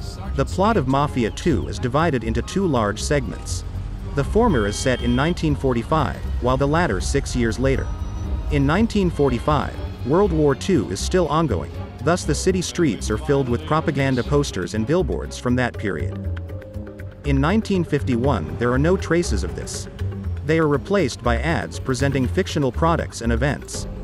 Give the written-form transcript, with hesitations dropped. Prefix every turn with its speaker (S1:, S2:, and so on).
S1: The plot of Mafia 2 is divided into two large segments. The former is set in 1945, while the latter 6 years later. In 1945, World War II is still ongoing, thus the city streets are filled with propaganda posters and billboards from that period. In 1951, there are no traces of this. They are replaced by ads presenting fictional products and events.